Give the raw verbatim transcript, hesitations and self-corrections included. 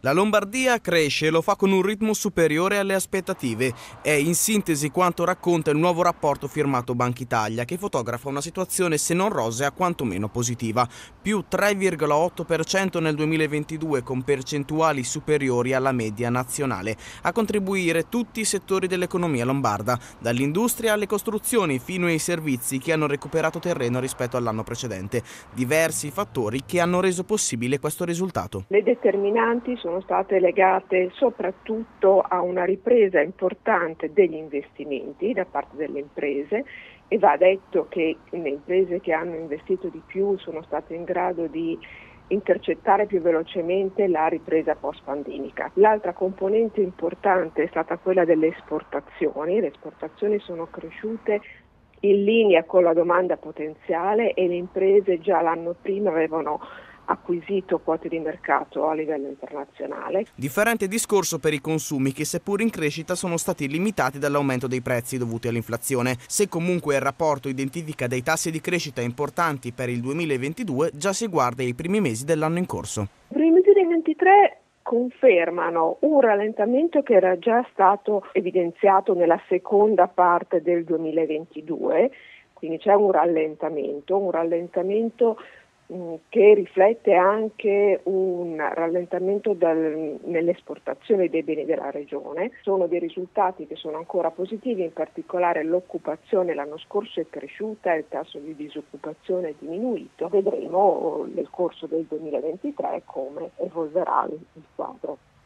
La Lombardia cresce e lo fa con un ritmo superiore alle aspettative. È in sintesi quanto racconta il nuovo rapporto firmato Banca Italia, che fotografa una situazione se non rosea quantomeno positiva. Più tre virgola otto per cento nel duemilaventidue, con percentuali superiori alla media nazionale. A contribuire tutti i settori dell'economia lombarda, dall'industria alle costruzioni fino ai servizi, che hanno recuperato terreno rispetto all'anno precedente. Diversi fattori che hanno reso possibile questo risultato. Le determinanti sono state legate soprattutto a una ripresa importante degli investimenti da parte delle imprese, e va detto che le imprese che hanno investito di più sono state in grado di intercettare più velocemente la ripresa post-pandemica. L'altra componente importante è stata quella delle esportazioni. Le esportazioni sono cresciute in linea con la domanda potenziale e le imprese già l'anno prima avevano acquisito quote di mercato a livello internazionale. Differente discorso per i consumi, che seppur in crescita sono stati limitati dall'aumento dei prezzi dovuti all'inflazione. Se comunque il rapporto identifica dei tassi di crescita importanti per il duemilaventidue, già si guarda ai primi mesi dell'anno in corso. I primi mesi del ventitré confermano un rallentamento che era già stato evidenziato nella seconda parte del duemilaventidue, quindi c'è un rallentamento, un rallentamento che riflette anche un rallentamento dal, nell'esportazione dei beni della regione. Sono dei risultati che sono ancora positivi, in particolare l'occupazione l'anno scorso è cresciuta e il tasso di disoccupazione è diminuito. Vedremo nel corso del duemilaventitré come evolverà il quadro.